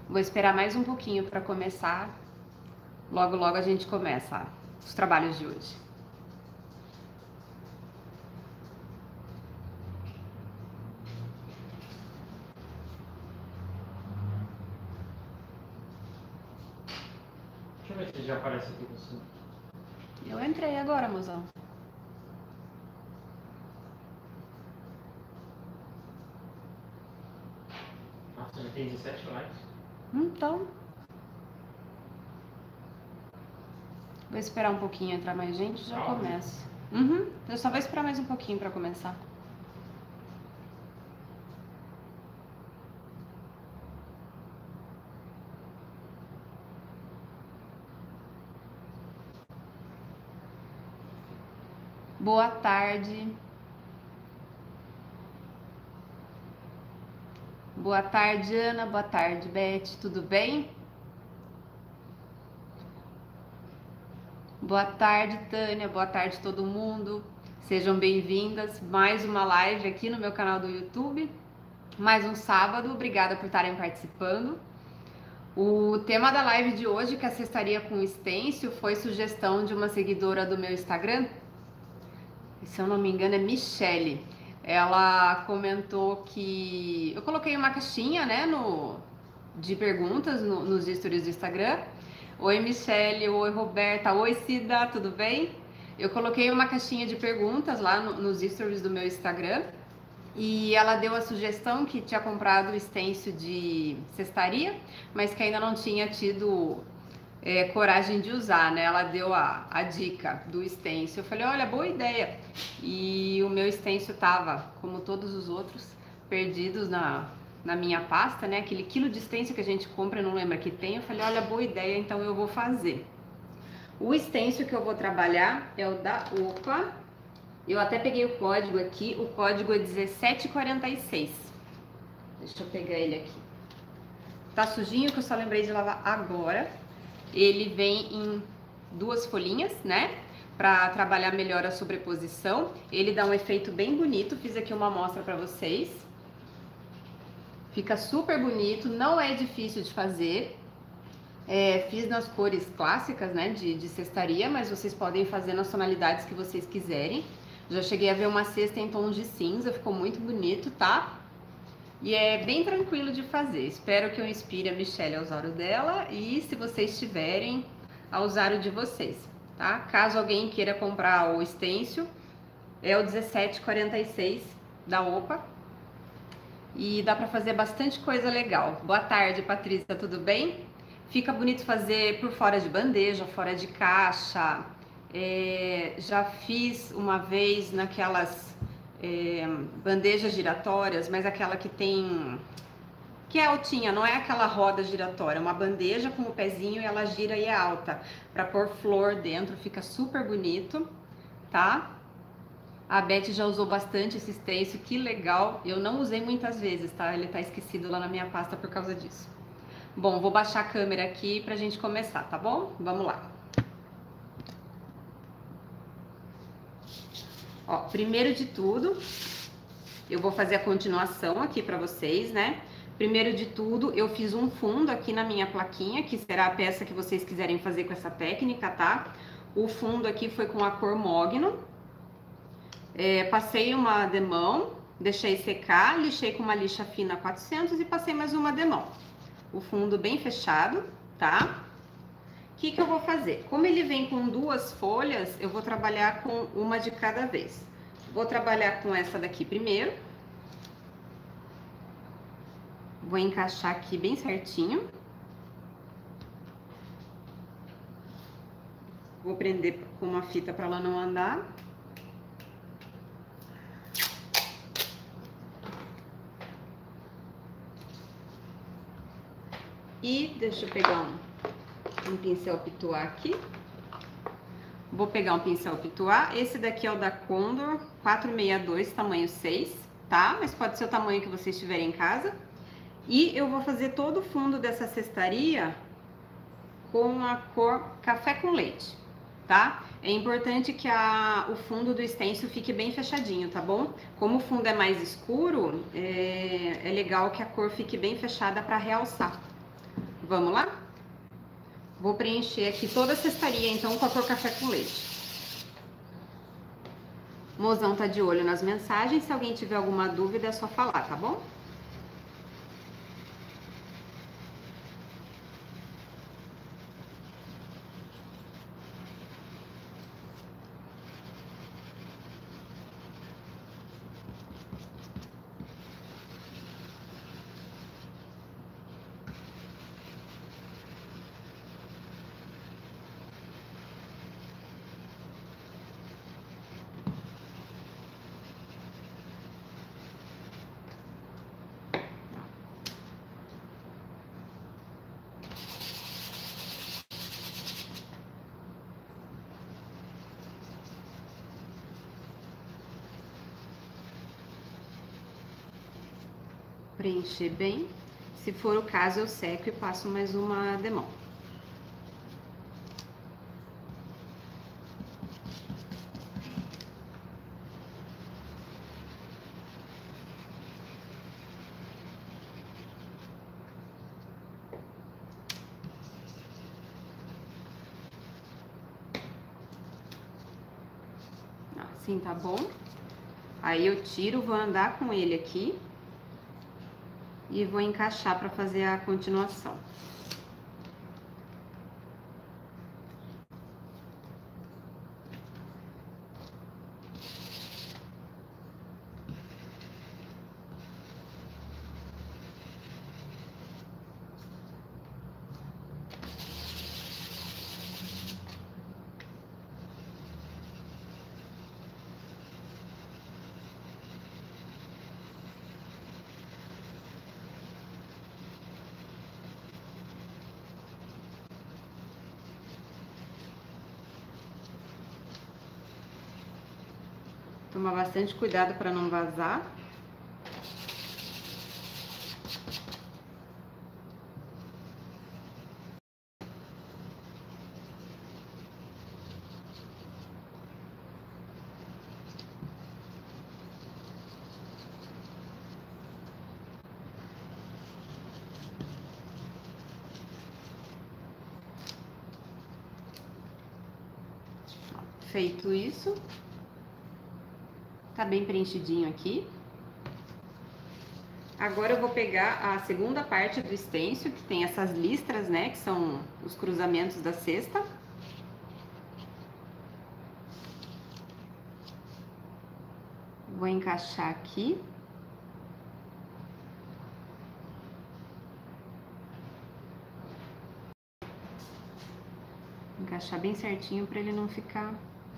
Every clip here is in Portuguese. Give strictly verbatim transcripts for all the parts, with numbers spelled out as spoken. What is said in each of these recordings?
Vou esperar mais um pouquinho para começar. Logo, logo a gente começa os trabalhos de hoje. Deixa eu ver se já aparece aqui você. Eu entrei agora, mozão. Nossa, já tem dezessete likes. Então, vou esperar um pouquinho entrar mais gente e já Calma. começo. Uhum, eu só vou esperar mais um pouquinho para começar. Boa tarde. Boa tarde, Ana. Boa tarde, Beth. Tudo bem? Boa tarde, Tânia. Boa tarde, todo mundo. Sejam bem-vindas. Mais uma live aqui no meu canal do YouTube. Mais um sábado. Obrigada por estarem participando. O tema da live de hoje, que é a cestaria com stencil, foi sugestão de uma seguidora do meu Instagram. Se eu não me engano, é Michele. Ela comentou que eu coloquei uma caixinha, né, no, de perguntas no, nos stories do Instagram. Oi, Michele. Oi, Roberta. Oi, Cida. Tudo bem? Eu coloquei uma caixinha de perguntas lá no, nos stories do meu Instagram. E ela deu a sugestão que tinha comprado o stencil de cestaria, mas que ainda não tinha tido é, coragem de usar, né? Ela deu a, a dica do stencil. Eu falei, olha, boa ideia. E o meu stencil tava, como todos os outros, perdidos na, na minha pasta, né? Aquele quilo de stencil que a gente compra, não lembra que tem. Eu falei, olha, boa ideia, então eu vou fazer. O stencil que eu vou trabalhar é o da Opa. Eu até peguei o código aqui, o código é dezessete quarenta e seis. Deixa eu pegar ele aqui. Tá sujinho, que eu só lembrei de lavar agora. Ele vem em duas folhinhas, né? Pra trabalhar melhor a sobreposição. Ele dá um efeito bem bonito, fiz aqui uma amostra pra vocês. Fica super bonito, não é difícil de fazer. É, fiz nas cores clássicas, né, de, de cestaria, mas vocês podem fazer nas tonalidades que vocês quiserem. Já cheguei a ver uma cesta em tons de cinza, ficou muito bonito, tá? E é bem tranquilo de fazer. Espero que eu inspire a Michele a usar o dela e, se vocês tiverem, a usar o de vocês, tá? Caso alguém queira comprar o stencil, é o dezessete quarenta e seis da Opa. E dá pra fazer bastante coisa legal. Boa tarde, Patrícia, tudo bem? Fica bonito fazer por fora de bandeja, fora de caixa. É, já fiz uma vez naquelas é, bandejas giratórias, mas aquela que tem... que é altinha, não é aquela roda giratória, é uma bandeja com o pezinho e ela gira e é alta. Pra pôr flor dentro, fica super bonito, tá? A Beth já usou bastante esse stencil, que legal. Eu não usei muitas vezes, tá? Ele tá esquecido lá na minha pasta por causa disso. Bom, vou baixar a câmera aqui pra gente começar, tá bom? Vamos lá. Ó, primeiro de tudo, eu vou fazer a continuação aqui pra vocês, né? Primeiro de tudo, eu fiz um fundo aqui na minha plaquinha, que será a peça que vocês quiserem fazer com essa técnica, tá? O fundo aqui foi com a cor mogno. É, passei uma demão, deixei secar, lixei com uma lixa fina quatrocentos e passei mais uma demão. O fundo bem fechado, tá? O que que eu vou fazer? Como ele vem com duas folhas, eu vou trabalhar com uma de cada vez. Vou trabalhar com essa daqui primeiro. Vou encaixar aqui bem certinho. Vou prender com uma fita para ela não andar. E deixa eu pegar um, um pincel pituá aqui. Vou pegar um pincel pituá. Esse daqui é o da Condor quatrocentos e sessenta e dois, tamanho seis, tá? Mas pode ser o tamanho que vocês tiverem em casa. E eu vou fazer todo o fundo dessa cestaria com a cor café com leite, tá? É importante que a, o fundo do stencil fique bem fechadinho, tá bom? Como o fundo é mais escuro, é, é legal que a cor fique bem fechada para realçar. Vamos lá? Vou preencher aqui toda a cestaria, então, com a cor café com leite. Mozão tá de olho nas mensagens, se alguém tiver alguma dúvida é só falar, tá bom? Preencher bem. Se for o caso, eu seco e passo mais uma demão. Assim tá bom? Aí eu tiro, vou andar com ele aqui. E vou encaixar para fazer a continuação. Tomar bastante cuidado para não vazar. Feito isso, tá bem preenchidinho aqui. Agora eu vou pegar a segunda parte do stencil, que tem essas listras, né, que são os cruzamentos da cesta. Vou encaixar aqui. Encaixar bem certinho para ele não ficar...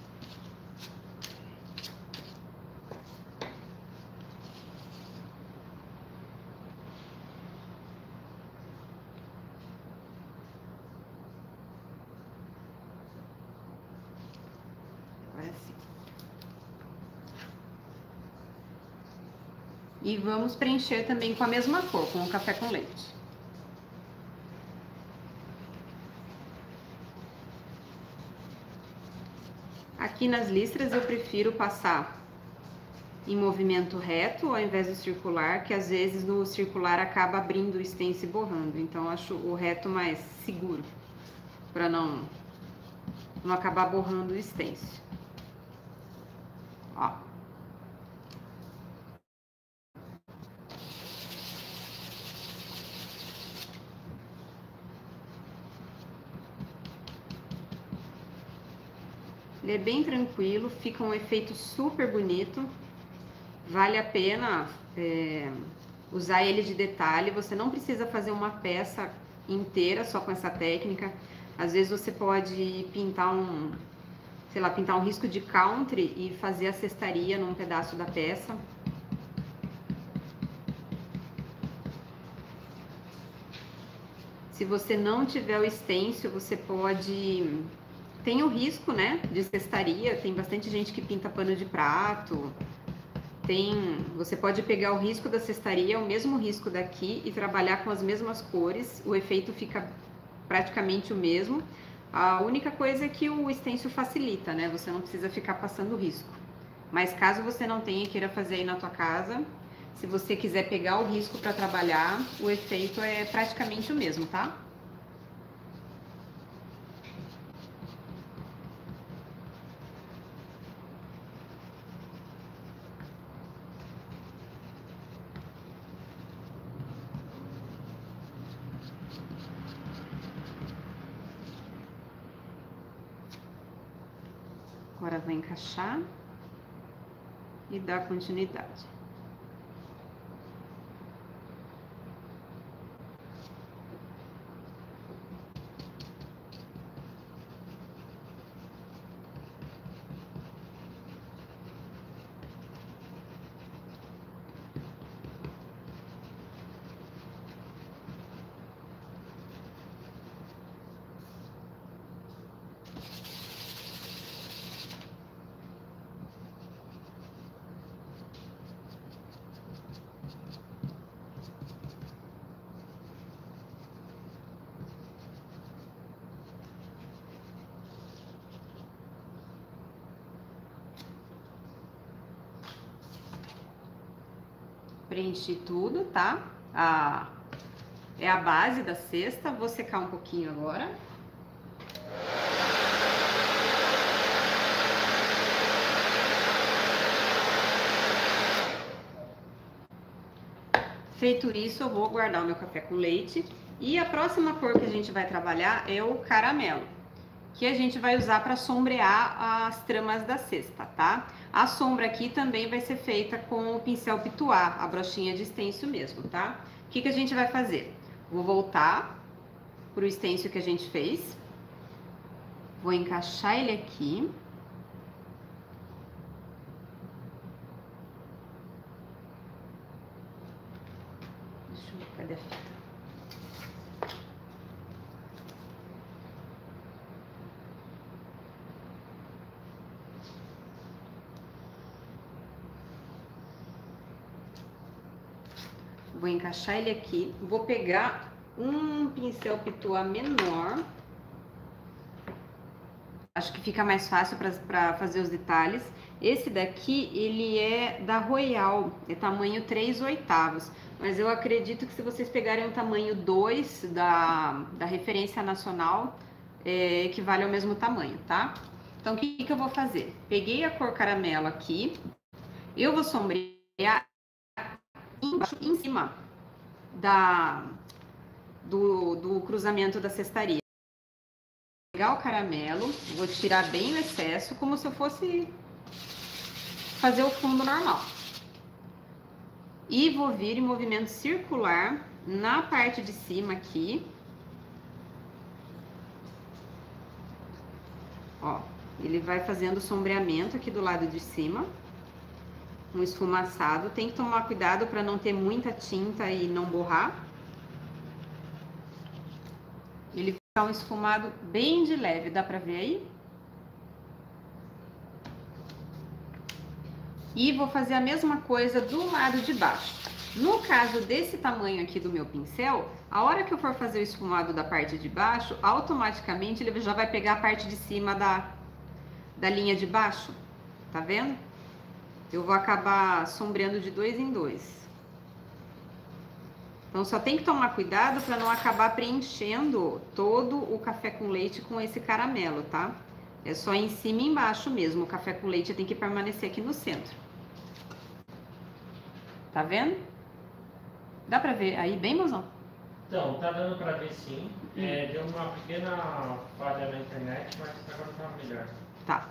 E vamos preencher também com a mesma cor, com o café com leite. Aqui nas listras eu prefiro passar em movimento reto ao invés do circular, que às vezes no circular acaba abrindo o stencil e borrando. Então eu acho o reto mais seguro, para não, não acabar borrando o stencil. Ó. Ele é bem tranquilo, fica um efeito super bonito. Vale a pena é, usar ele de detalhe. Você não precisa fazer uma peça inteira só com essa técnica. Às vezes você pode pintar um, sei lá, pintar um risco de country e fazer a cestaria num pedaço da peça. Se você não tiver o stencil, você pode... Tem o risco, né, de cestaria, tem bastante gente que pinta pano de prato. Tem, você pode pegar o risco da cestaria, o mesmo risco daqui, e trabalhar com as mesmas cores. O efeito fica praticamente o mesmo. A única coisa é que o stencil facilita, né? Você não precisa ficar passando risco. Mas caso você não tenha e queira fazer aí na tua casa, se você quiser pegar o risco para trabalhar, o efeito é praticamente o mesmo, tá? Agora vou encaixar e dar continuidade. Preenchi tudo, tá? A, é a base da cesta. Vou secar um pouquinho agora. Feito isso, eu vou guardar o meu café com leite. E a próxima cor que a gente vai trabalhar é o caramelo, que a gente vai usar para sombrear as tramas da cesta, tá? A sombra aqui também vai ser feita com o pincel pituá, a brochinha de stencil mesmo, tá? O que que a gente vai fazer? Vou voltar pro stencil que a gente fez. Vou encaixar ele aqui. Deixa eu ver, cadê a fita? Vou encaixar ele aqui. Vou pegar um pincel pituá menor. Acho que fica mais fácil para fazer os detalhes. Esse daqui, ele é da Royal, é tamanho três oitavos. Mas eu acredito que se vocês pegarem um tamanho dois da, da referência nacional, é, equivale ao mesmo tamanho, tá? Então, o que, que eu vou fazer? Peguei a cor caramelo aqui. Eu vou sombrear embaixo, em cima da, do, do cruzamento da cestaria. Vou pegar o caramelo, vou tirar bem o excesso, como se eu fosse fazer o fundo normal. E vou vir em movimento circular na parte de cima aqui. Ó, ele vai fazendo sombreamento aqui do lado de cima. Um esfumaçado. Tem que tomar cuidado para não ter muita tinta e não borrar. Ele fica um esfumado bem de leve, dá pra ver aí? E vou fazer a mesma coisa do lado de baixo. No caso desse tamanho aqui do meu pincel, a hora que eu for fazer o esfumado da parte de baixo, automaticamente ele já vai pegar a parte de cima da, da linha de baixo. Tá vendo? Eu vou acabar sombreando de dois em dois. Então, só tem que tomar cuidado para não acabar preenchendo todo o café com leite com esse caramelo, tá? É só em cima e embaixo mesmo. O café com leite tem que permanecer aqui no centro. Tá vendo? Dá pra ver aí bem, mozão? Então, tá dando pra ver sim. Hum. É, deu uma pequena falha na internet, mas agora tá melhor. Tá.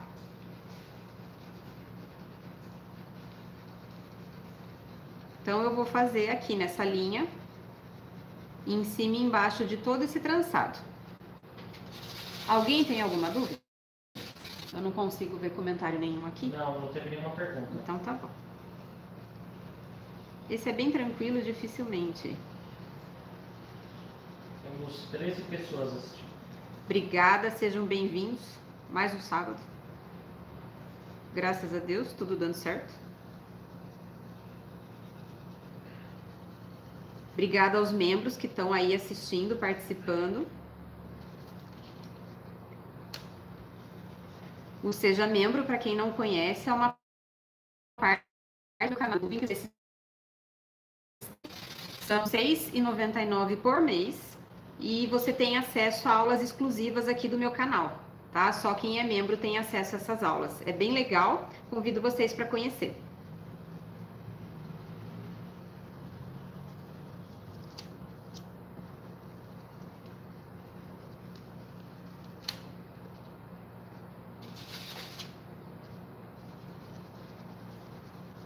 Então, eu vou fazer aqui nessa linha, em cima e embaixo de todo esse trançado. Alguém tem alguma dúvida? Eu não consigo ver comentário nenhum aqui. Não, não teve nenhuma pergunta. Então tá bom. Esse é bem tranquilo, dificilmente. Temos treze pessoas assistindo. Obrigada, sejam bem-vindos. Mais um sábado. Graças a Deus, tudo dando certo. Obrigada aos membros que estão aí assistindo, participando. O Seja Membro, para quem não conhece, é uma parte do canal do Vinhos. São seis reais e noventa e nove centavos por mês e você tem acesso a aulas exclusivas aqui do meu canal, tá? Só quem é membro tem acesso a essas aulas. É bem legal, convido vocês para conhecer.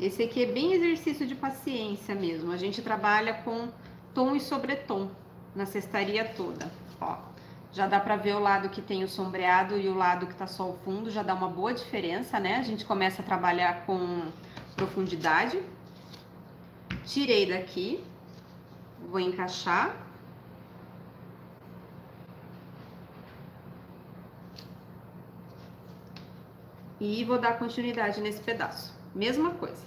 Esse aqui é bem exercício de paciência mesmo. A gente trabalha com tom e sobretom na cestaria toda, ó. Já dá pra ver o lado que tem o sombreado e o lado que tá só o fundo, já dá uma boa diferença, né? A gente começa a trabalhar com profundidade. Tirei daqui, vou encaixar. E vou dar continuidade nesse pedaço. Mesma coisa.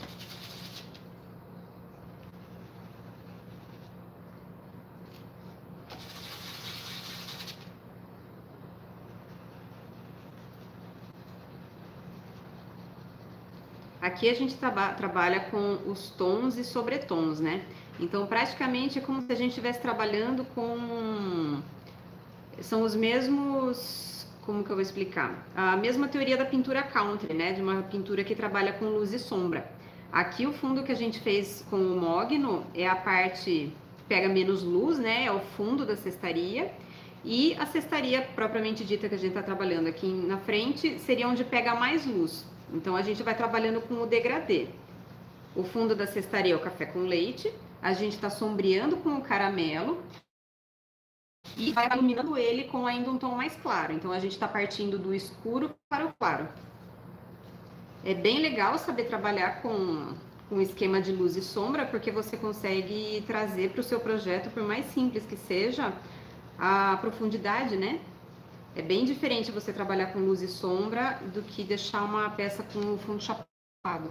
Aqui a gente traba trabalha com os tons e sobretons, né? Então, praticamente é como se a gente estivesse trabalhando com... São os mesmos... Como que eu vou explicar? A mesma teoria da pintura country, né? De uma pintura que trabalha com luz e sombra. Aqui o fundo que a gente fez com o mogno é a parte que pega menos luz, né? É o fundo da cestaria. E a cestaria propriamente dita que a gente está trabalhando aqui na frente seria onde pega mais luz. Então a gente vai trabalhando com o degradê. O fundo da cestaria é o café com leite. A gente está sombreando com o caramelo. E vai iluminando ele com ainda um tom mais claro. Então a gente está partindo do escuro para o claro. É bem legal saber trabalhar com um esquema de luz e sombra, porque você consegue trazer para o seu projeto, por mais simples que seja, a profundidade, né? É bem diferente você trabalhar com luz e sombra do que deixar uma peça com o fundo chapado.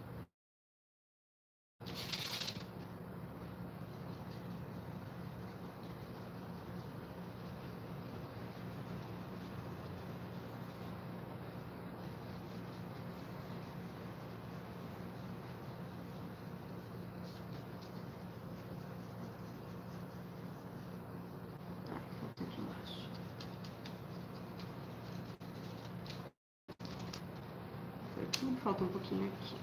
Falta um pouquinho aqui.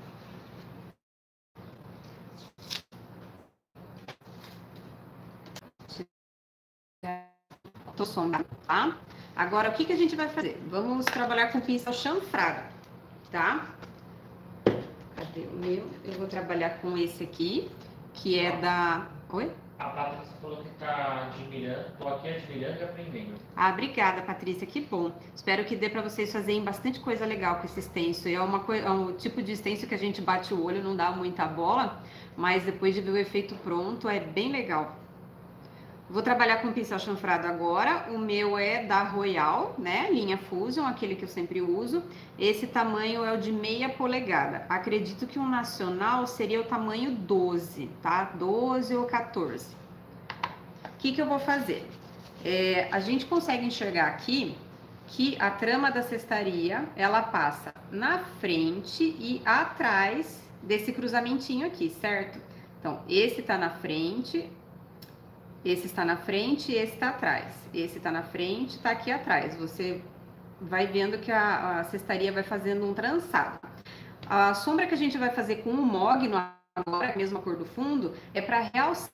Tô sombra, tá? Agora, o que que a gente vai fazer? Vamos trabalhar com pincel chanfrado, tá? Cadê o meu? Eu vou trabalhar com esse aqui, que é da... Oi? A Patrícia falou que tá admirando, tô aqui admirando e aprendendo. Ah, obrigada, Patrícia, que bom. Espero que dê para vocês fazerem bastante coisa legal com esse stencil. É, uma é um tipo de stencil que a gente bate o olho, não dá muita bola, mas depois de ver o efeito pronto, é bem legal. Vou trabalhar com pincel chanfrado agora. O meu é da Royal, né? Linha Fusion, aquele que eu sempre uso. Esse tamanho é o de meia polegada. Acredito que um nacional seria o tamanho doze, tá? doze ou quatorze. O que que eu vou fazer? É, a gente consegue enxergar aqui que a trama da cestaria, ela passa na frente e atrás desse cruzamentinho aqui, certo? Então, esse tá na frente... Esse está na frente e esse está atrás. Esse está na frente, está aqui atrás. Você vai vendo que a, a cestaria vai fazendo um trançado. A sombra que a gente vai fazer com o mogno agora, a mesma cor do fundo, é para realçar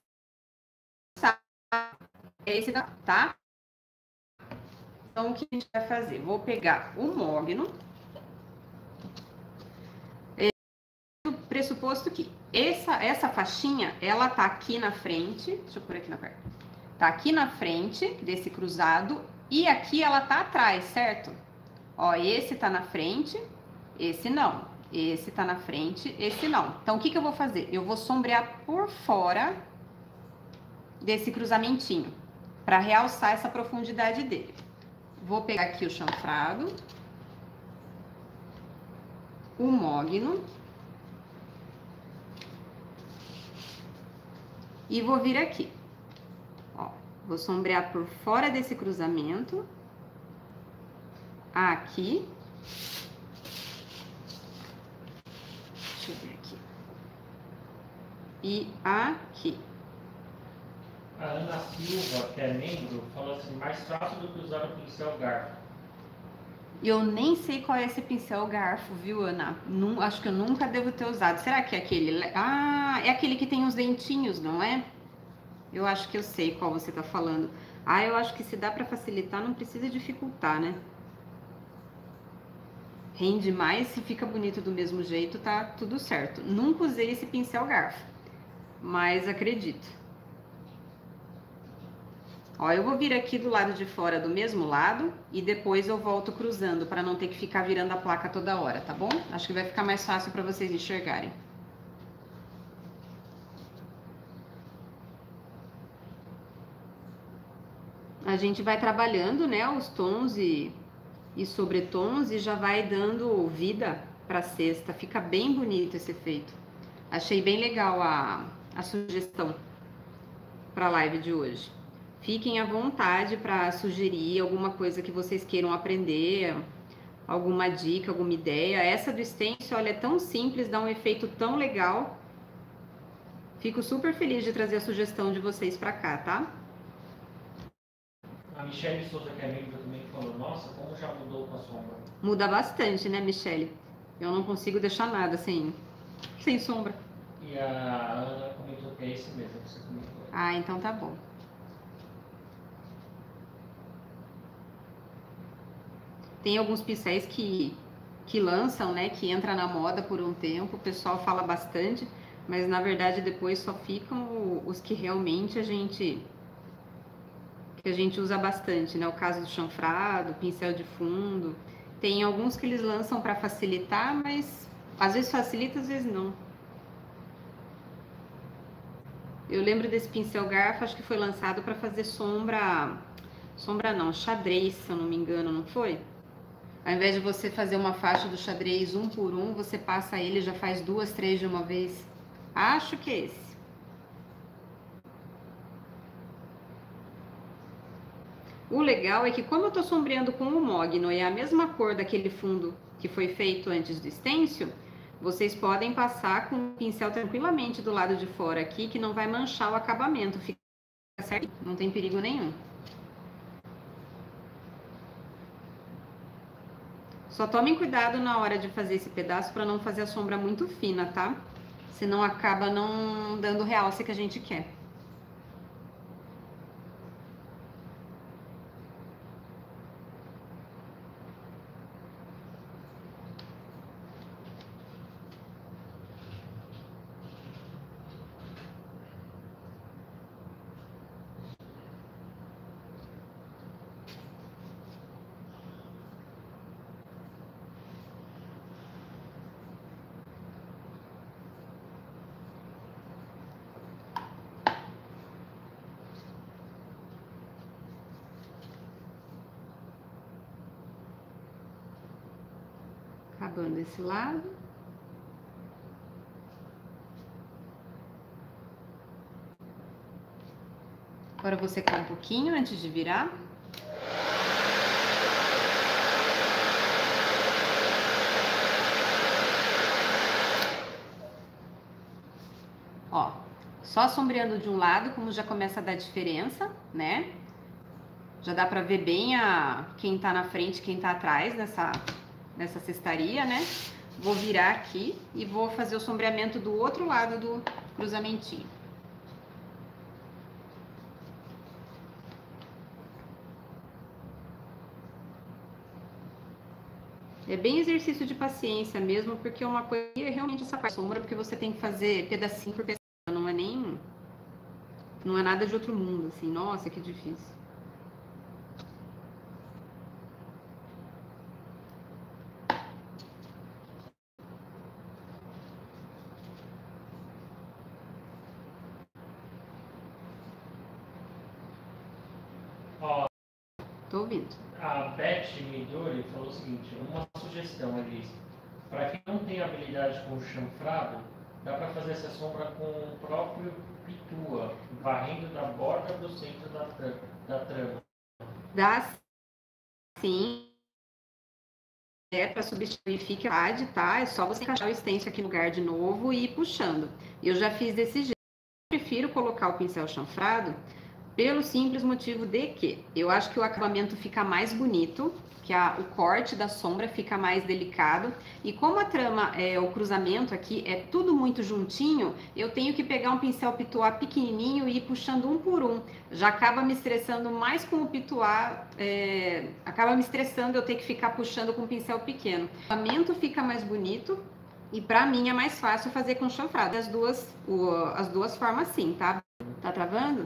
esse, tá? Então, o que a gente vai fazer? Vou pegar o mogno. Pressuposto que essa, essa faixinha, ela tá aqui na frente, deixa eu pôr aqui na perna, tá aqui na frente desse cruzado e aqui ela tá atrás, certo? Ó, esse tá na frente, esse não, esse tá na frente, esse não. Então, o que que eu vou fazer? Eu vou sombrear por fora desse cruzamentinho, para realçar essa profundidade dele. Vou pegar aqui o chanfrado, o mogno, e vou vir aqui, ó, vou sombrear por fora desse cruzamento, aqui, deixa eu ver aqui, e aqui. A Ana Silva, que é membro, falou assim, mais fácil do que usar o pincel garfo. Eu nem sei qual é esse pincel garfo, viu, Ana? Num, acho que eu nunca devo ter usado. Será que é aquele? Ah, é aquele que tem os dentinhos, não é? Eu acho que eu sei qual você tá falando. Ah, eu acho que se dá pra facilitar, não precisa dificultar, né? rende mais, se fica bonito do mesmo jeito, tá tudo certo. Nunca usei esse pincel garfo, mas acredito. Ó, eu vou vir aqui do lado de fora do mesmo lado e depois eu volto cruzando para não ter que ficar virando a placa toda hora, tá bom? Acho que vai ficar mais fácil para vocês enxergarem. A gente vai trabalhando, né, os tons e, e sobretons e já vai dando vida para a cesta. Fica bem bonito esse efeito. Achei bem legal a, a sugestão para a live de hoje. Fiquem à vontade para sugerir alguma coisa que vocês queiram aprender, alguma dica, alguma ideia. Essa do stencil, olha, é tão simples, dá um efeito tão legal. Fico super feliz de trazer a sugestão de vocês para cá, tá? A Michelle Souza, que é amiga também, falou, nossa, como já mudou com a sombra. Muda bastante, né, Michelle? Eu não consigo deixar nada sem, sem sombra. E a Ana comentou que é esse mesmo que você comentou. Ah, então tá bom. Tem alguns pincéis que, que lançam, né, que entra na moda por um tempo, o pessoal fala bastante, mas na verdade depois só ficam os que realmente a gente... que a gente usa bastante, né? O caso do chanfrado, pincel de fundo. Tem alguns que eles lançam para facilitar, mas às vezes facilita, às vezes não. Eu lembro desse pincel garfo, acho que foi lançado para fazer sombra... Sombra não, xadrez, se eu não me engano, não foi? Ao invés de você fazer uma faixa do xadrez um por um, você passa ele e já faz duas, três de uma vez. Acho que é esse. O legal é que como eu tô sombreando com o mogno e é a mesma cor daquele fundo que foi feito antes do stencil, vocês podem passar com o pincel tranquilamente do lado de fora aqui, que não vai manchar o acabamento, fica certo? Não tem perigo nenhum. Só tomem cuidado na hora de fazer esse pedaço para não fazer a sombra muito fina, tá? Senão acaba não dando o realce que a gente quer. Acabando esse lado. Agora eu vou secar um pouquinho antes de virar. Ó, só sombreando de um lado, como já começa a dar diferença, né? Já dá pra ver bem a, quem tá na frente, quem tá atrás nessa, nessa cestaria, né? Vou virar aqui e vou fazer o sombreamento do outro lado do cruzamentinho. É bem exercício de paciência mesmo, porque uma coisa é realmente essa parte sombra, porque você tem que fazer pedacinho por pedacinho, não é nem... não é nada de outro mundo, assim, nossa, que difícil. Tô ouvindo. A Beth Midori falou o seguinte, uma sugestão, Elis. Para quem não tem habilidade com chanfrado, dá para fazer essa sombra com o próprio pitua, varrendo da borda do centro da, da trama. Dá sim. É para substituir, fica à vontade, tá? É só você encaixar o stencil aqui no lugar de novo e ir puxando. Eu já fiz desse jeito. Eu prefiro colocar o pincel chanfrado Pelo simples motivo de que eu acho que o acabamento fica mais bonito, que a, o corte da sombra fica mais delicado. E como a trama, é, o cruzamento aqui é tudo muito juntinho, eu tenho que pegar um pincel pituá pequenininho e ir puxando um por um. Já acaba me estressando mais com o pituá, é, acaba me estressando eu ter que ficar puxando com um pincel pequeno. O acabamento fica mais bonito e pra mim é mais fácil fazer com chanfrado. As duas, o, as duas formas sim, tá? Tá travando?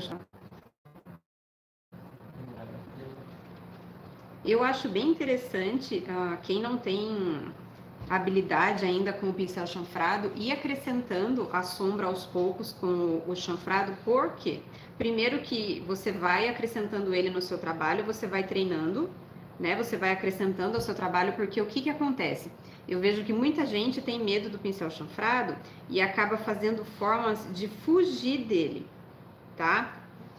Eu acho bem interessante, uh, quem não tem habilidade ainda com o pincel chanfrado, ir acrescentando a sombra aos poucos com o chanfrado, porque primeiro que você vai acrescentando ele no seu trabalho, você vai treinando, né? Você vai acrescentando ao seu trabalho, porque o que que acontece? Eu vejo que muita gente tem medo do pincel chanfrado e acaba fazendo formas de fugir dele, tá?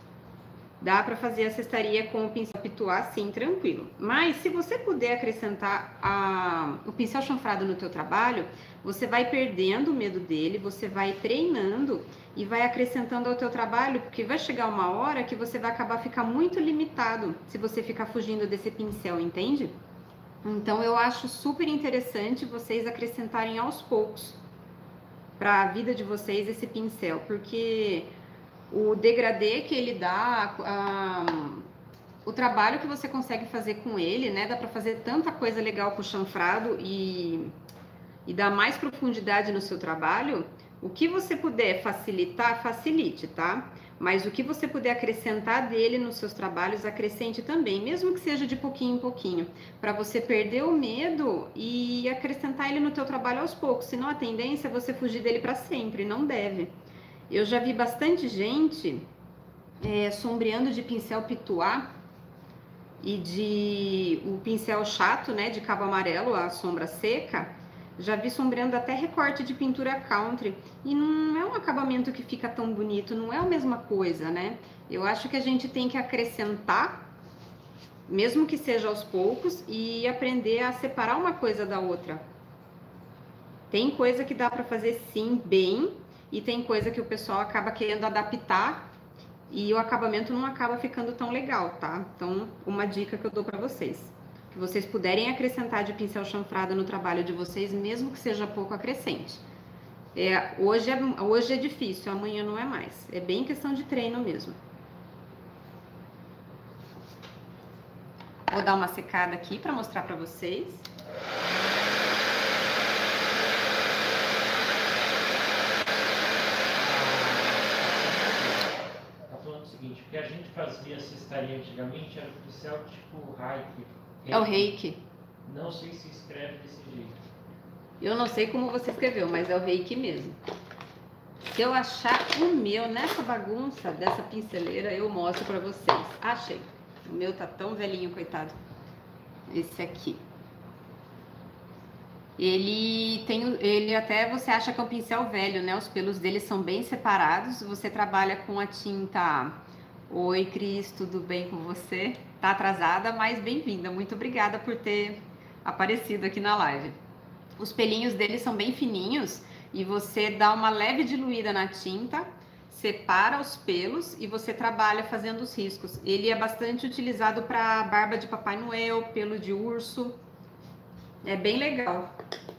Dá para fazer a cestaria com o pincel pituá, sim, tranquilo. Mas se você puder acrescentar a, o pincel chanfrado no teu trabalho, você vai perdendo o medo dele, você vai treinando e vai acrescentando ao teu trabalho, porque vai chegar uma hora que você vai acabar ficar muito limitado se você ficar fugindo desse pincel, entende? Então eu acho super interessante vocês acrescentarem aos poucos para a vida de vocês esse pincel, porque o degradê que ele dá, a, o trabalho que você consegue fazer com ele, né? Dá para fazer tanta coisa legal com o chanfrado e, e dar mais profundidade no seu trabalho. O que você puder facilitar, facilite, tá? Mas o que você puder acrescentar dele nos seus trabalhos, acrescente também, mesmo que seja de pouquinho em pouquinho, para você perder o medo e acrescentar ele no teu trabalho aos poucos. Senão a tendência é você fugir dele para sempre, não deve. Eu já vi bastante gente é, sombreando de pincel pituá e de o pincel chato, né, de cabo amarelo, a sombra seca. Já vi sombreando até recorte de pintura country e não é um acabamento que fica tão bonito, não é a mesma coisa, né? Eu acho que a gente tem que acrescentar, mesmo que seja aos poucos, e aprender a separar uma coisa da outra. Tem coisa que dá para fazer sim bem, e tem coisa que o pessoal acaba querendo adaptar e o acabamento não acaba ficando tão legal, tá? Então, uma dica que eu dou para vocês. Que vocês puderem acrescentar de pincel chanfrado no trabalho de vocês, mesmo que seja pouco, acrescente. É, hoje, é, hoje é difícil, amanhã não é mais. É bem questão de treino mesmo. Vou dar uma secada aqui para mostrar para vocês. O que a gente fazia cestaria antigamente era o pincel tipo reiki. É o reiki. Não sei se escreve desse jeito. Eu não sei como você escreveu, mas é o reiki mesmo. Se eu achar o meu nessa bagunça dessa pinceleira, eu mostro pra vocês. Achei. O meu tá tão velhinho, coitado. Esse aqui. Ele tem, ele até você acha que é um pincel velho, né? Os pelos dele são bem separados. Você trabalha com a tinta... Oi, Cris, tudo bem com você? Tá atrasada, mas bem-vinda. Muito obrigada por ter aparecido aqui na live. Os pelinhos dele são bem fininhos e você dá uma leve diluída na tinta, separa os pelos e você trabalha fazendo os riscos. Ele é bastante utilizado para barba de Papai Noel, pelo de urso. É bem legal.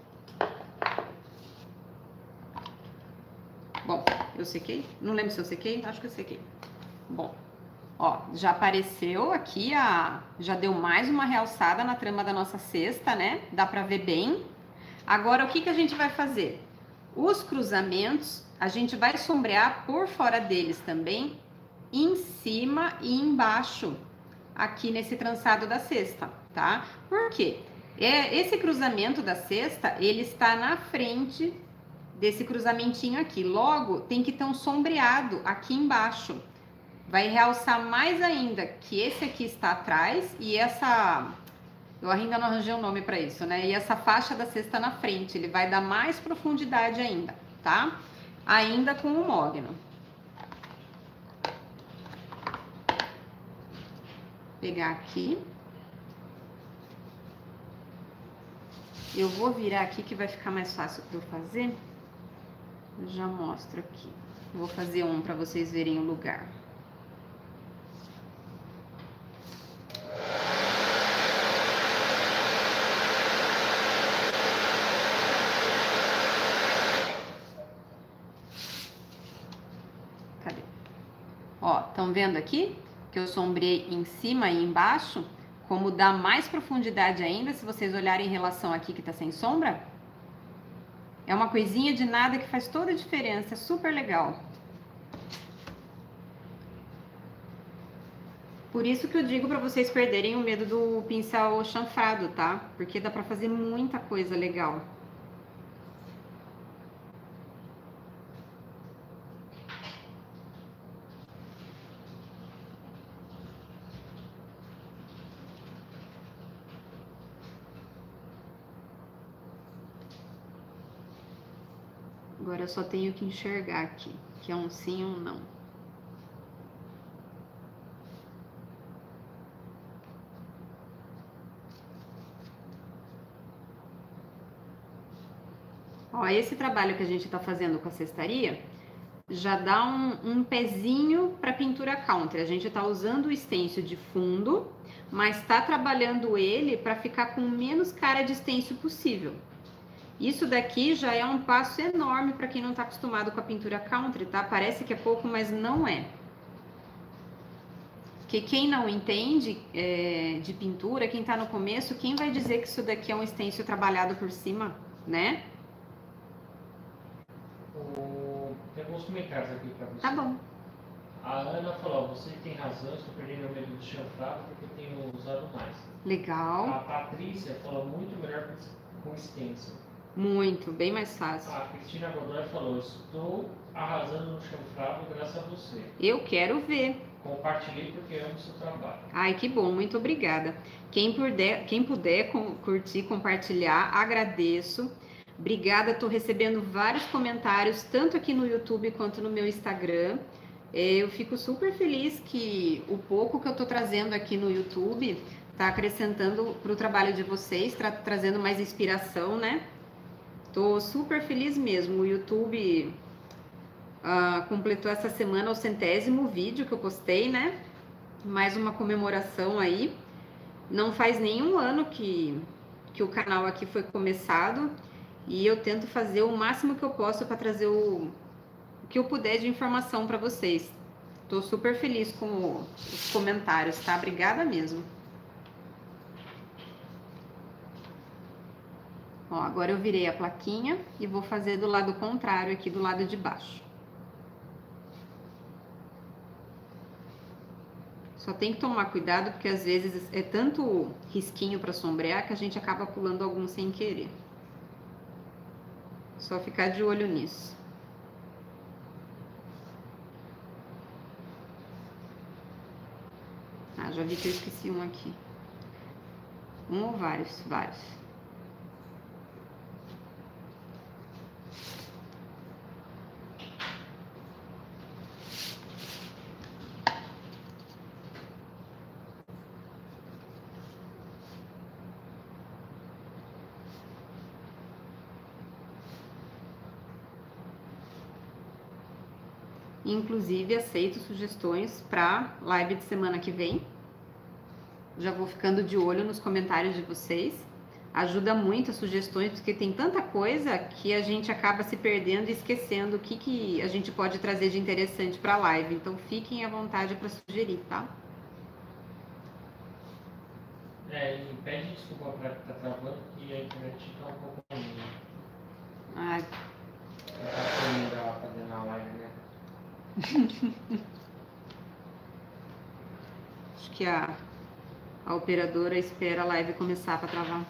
Bom, eu sequei? Não lembro se eu sequei? Acho que eu sequei. Bom, ó, já apareceu aqui, a, já deu mais uma realçada na trama da nossa cesta, né? Dá pra ver bem. Agora, o que que a gente vai fazer? Os cruzamentos, a gente vai sombrear por fora deles também, em cima e embaixo, aqui nesse trançado da cesta, tá? Por quê? É, esse cruzamento da cesta, ele está na frente desse cruzamentinho aqui. Logo, tem que ter um sombreado aqui embaixo. Vai realçar mais ainda que esse aqui está atrás e essa... Eu ainda não arranjei um nome para isso, né? E essa faixa da cesta na frente, ele vai dar mais profundidade ainda, tá? Ainda com o mogno. Vou pegar aqui. Eu vou virar aqui que vai ficar mais fácil de eu fazer. Eu já mostro aqui. Vou fazer um para vocês verem o lugar. Estão vendo aqui? Que eu sombrei em cima e embaixo. Como dá mais profundidade ainda, se vocês olharem em relação aqui que tá sem sombra. É uma coisinha de nada que faz toda a diferença, é super legal. Por isso que eu digo para vocês perderem o medo do pincel chanfrado, tá? Porque dá para fazer muita coisa legal. Agora eu só tenho que enxergar aqui, que é um sim ou um não. Ó, esse trabalho que a gente tá fazendo com a cestaria já dá um, um pezinho para pintura country. A gente tá usando o stencil de fundo, mas tá trabalhando ele para ficar com menos cara de stencil possível. Isso daqui já é um passo enorme para quem não tá acostumado com a pintura country, tá? Parece que é pouco, mas não é. Que quem não entende é, de pintura, quem tá no começo, quem vai dizer que isso daqui é um stencil trabalhado por cima, né? O... Tem alguns comentários aqui para você. Tá bom. A Ana falou, você tem razão, estou perdendo o medo do chanfrado porque eu tenho usado mais. Legal. A Patrícia falou muito melhor com stencil. Muito, bem mais fácil. A Cristina Godoy falou, estou arrasando no chanfrado graças a você. Eu quero ver. Compartilhei porque amo o seu trabalho. Ai, que bom, muito obrigada. Quem puder, quem puder com, curtir, compartilhar, agradeço. Obrigada, estou recebendo vários comentários, tanto aqui no YouTube quanto no meu Instagram. Eu fico super feliz que o pouco que eu estou trazendo aqui no YouTube está acrescentando para o trabalho de vocês, tra trazendo mais inspiração, né? Tô super feliz mesmo. O YouTube uh, completou essa semana o centésimo vídeo que eu postei, né? Mais uma comemoração aí. Não faz nenhum ano que, que o canal aqui foi começado e eu tento fazer o máximo que eu posso para trazer o, o que eu puder de informação para vocês. Tô super feliz com o, os comentários, tá? Obrigada mesmo. Ó, agora eu virei a plaquinha e vou fazer do lado contrário aqui, do lado de baixo. Só tem que tomar cuidado, porque às vezes é tanto risquinho para sombrear que a gente acaba pulando algum sem querer. Só ficar de olho nisso. Ah, já vi que eu esqueci um aqui. Um ou vários? Vários. Inclusive, aceito sugestões para live de semana que vem. Já vou ficando de olho nos comentários de vocês. Ajuda muito as sugestões, porque tem tanta coisa que a gente acaba se perdendo e esquecendo o que, que a gente pode trazer de interessante para a live. Então, fiquem à vontade para sugerir, tá? É, e pede desculpa para estar travando, que a internet está um pouco ruim. Ai. Tá comendo ela fazendo a live, né? Acho que a, a operadora espera a live começar para travar.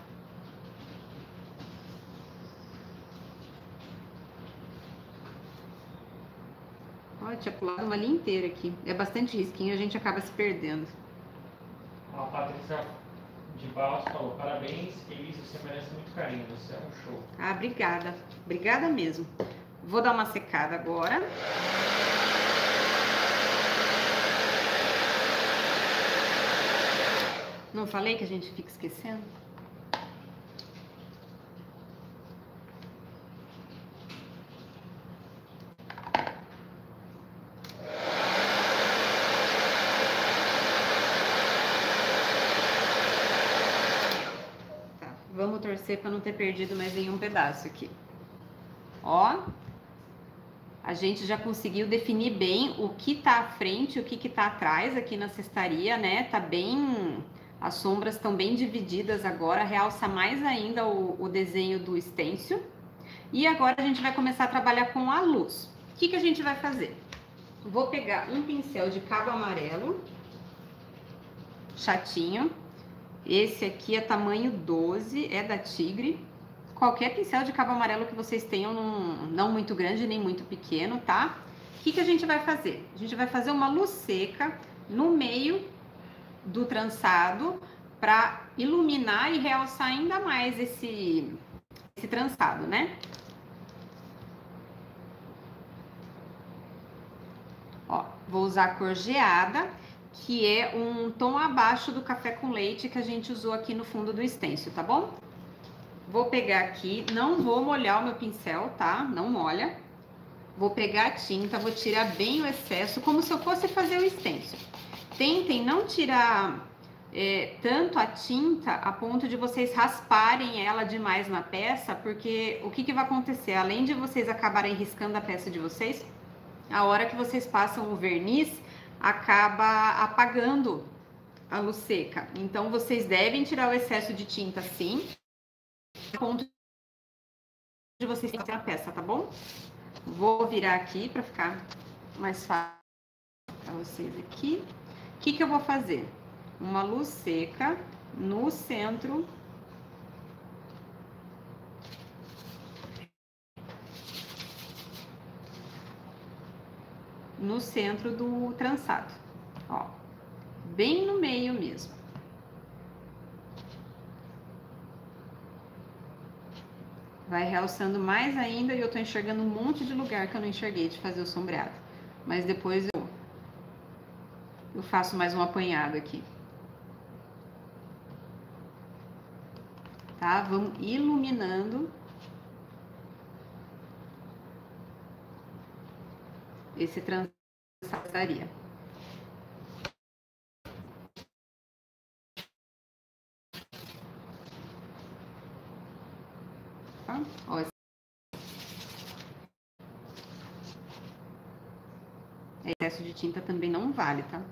Olha, tinha pulado uma linha inteira aqui. É bastante risquinho, a gente acaba se perdendo. A Patrícia de Barros falou, parabéns, Elis, você merece muito carinho, você é um show. Ah, obrigada. Obrigada mesmo. Vou dar uma secada agora. Não falei que a gente fica esquecendo? Tá, vamos torcer para não ter perdido mais nenhum pedaço aqui. Ó. a gente já conseguiu definir bem o que tá à frente, o que que tá atrás aqui na cestaria, né? Tá bem, as sombras estão bem divididas agora, realça mais ainda o, o desenho do stencil. E agora a gente vai começar a trabalhar com a luz. O que que a gente vai fazer? Vou pegar um pincel de cabo amarelo, chatinho. Esse aqui é tamanho doze, é da Tigre. Qualquer pincel de cabo amarelo que vocês tenham, não, não muito grande nem muito pequeno, tá? O que que a gente vai fazer? A gente vai fazer uma luz seca no meio do trançado para iluminar e realçar ainda mais esse, esse trançado, né? Ó, vou usar a cor geada, que é um tom abaixo do café com leite que a gente usou aqui no fundo do stencil, tá bom? Vou pegar aqui, não vou molhar o meu pincel, tá? Não molha. Vou pegar a tinta, vou tirar bem o excesso, como se eu fosse fazer o stencil. Tentem não tirar é, tanto a tinta a ponto de vocês rasparem ela demais na peça, porque o que que vai acontecer? Além de vocês acabarem riscando a peça de vocês, a hora que vocês passam o verniz, acaba apagando a luz seca. Então, vocês devem tirar o excesso de tinta sim, a ponto de vocês terem a peça, tá bom? Vou virar aqui para ficar mais fácil para vocês aqui. O que que eu vou fazer? Uma luz seca no centro no centro do trançado, ó, bem no meio mesmo. Vai realçando mais ainda e eu tô enxergando um monte de lugar que eu não enxerguei de fazer o sombreado. Mas depois eu, eu faço mais um apanhado aqui. Tá? Vamos iluminando esse trançaria. Tá? Ó, excesso de tinta também não vale, tá?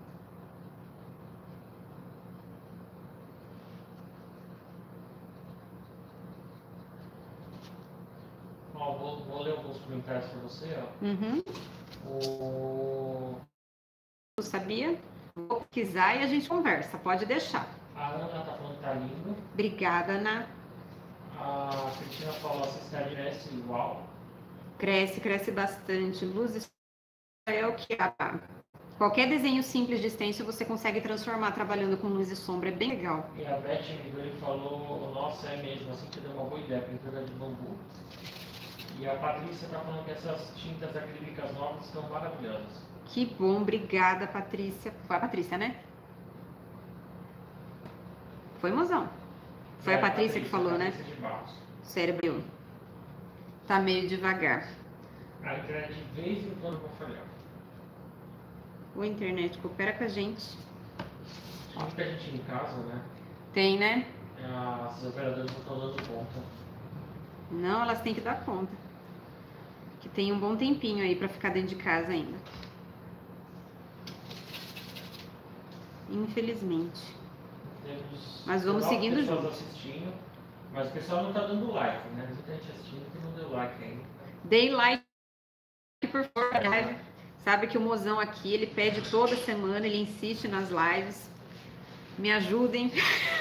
Ó, vou, vou ler alguns comentários para você, ó. Uhum. O... Eu sabia? Vou pesquisar e a gente conversa, pode deixar. A Ana tá falando que tá lindo. Obrigada, Ana. A Cristina falou, a cestaria cresce igual. Cresce, cresce bastante. Luz é o que há. Qualquer desenho simples de stencil você consegue transformar trabalhando com luz e sombra, é bem legal. E a Beth Midori falou, nossa, é mesmo, assim que deu uma boa ideia, pintura de bambu. E a Patrícia está falando que essas tintas acrílicas novas estão maravilhosas. Que bom, obrigada, Patrícia. Foi a Patrícia, né? Foi, mozão? Foi é, a Patrícia, Patrícia que falou, Patrícia, né? De Barros. Cérebro tá meio devagar. A internet de vez em quando vai falhar. O internet coopera com a gente. Tem muita gente em casa, né? Tem, né? As operadoras não estão dando conta. Não, elas têm que dar conta. Que tem um bom tempinho aí pra ficar dentro de casa ainda. Infelizmente. Temos mas vamos seguindo pessoas juntos. assistindo, mas o pessoal não tá dando like, né? Muita gente assistindo que não deu like ainda. Dei like por favor, live. Sabe que o mozão aqui, ele pede toda semana, ele insiste nas lives. Me ajudem.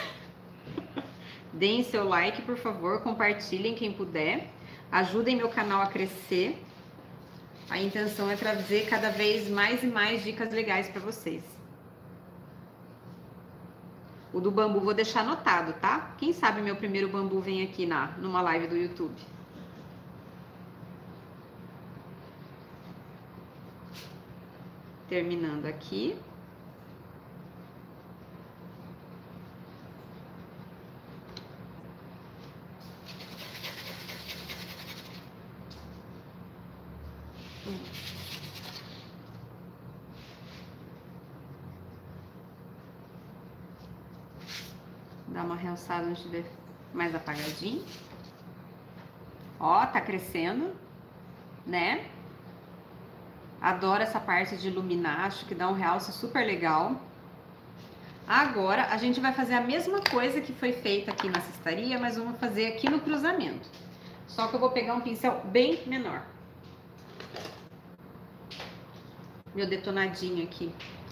Deem seu like, por favor, compartilhem quem puder. Ajudem meu canal a crescer. A intenção é trazer cada vez mais e mais dicas legais para vocês. O do bambu vou deixar anotado, tá? Quem sabe meu primeiro bambu vem aqui na, numa live do YouTube. Terminando aqui. Dá uma realçada onde estiver mais apagadinho. Ó, tá crescendo, né? Adoro essa parte de iluminar, acho que dá um realce super legal. Agora, a gente vai fazer a mesma coisa que foi feita aqui na cestaria, mas vamos fazer aqui no cruzamento. Só que eu vou pegar um pincel bem menor. Meu detonadinho aqui.